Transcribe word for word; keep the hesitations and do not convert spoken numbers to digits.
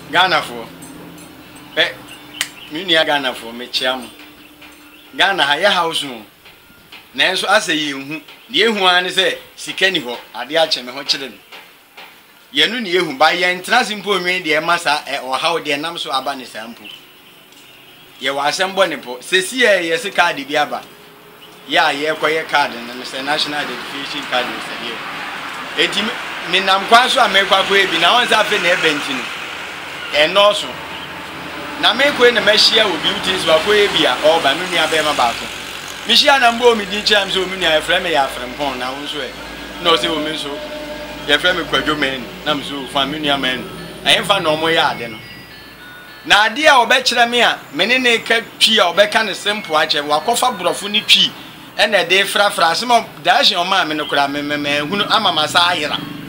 Ghana for eh Munia Ghana for me chiam Ghana ha ya house no na enso ase ye hu ye hu an se sika ni ho ade a cheme ho kire no ye nu ne ye hu ba ye ntra simpo nwen de masa e o ha de nam so aba ne sampo ye wa asembo ne po sesi ye ye se card bi aba ya ye koye card no se national identification card se ye eti me nam kwa so amekwa ko ebi na won sa fe na ebenti no e no so na me ko na mehia obi utis wa ko ebi a o ba me nua be ma ba ko mehia na mbo mi di cham so me nua e frem ya frem pon na won so e no se o me so ye frem kwadwo men na me so fa me nua men ayen fa no mo ya ade no na ade a obe kire me a me ne ne ka twi a obe ka ne simple a che wa kofa brofo ni twi e na de fra fra se mo dash o ma me no kura me me hunu ama masa ayira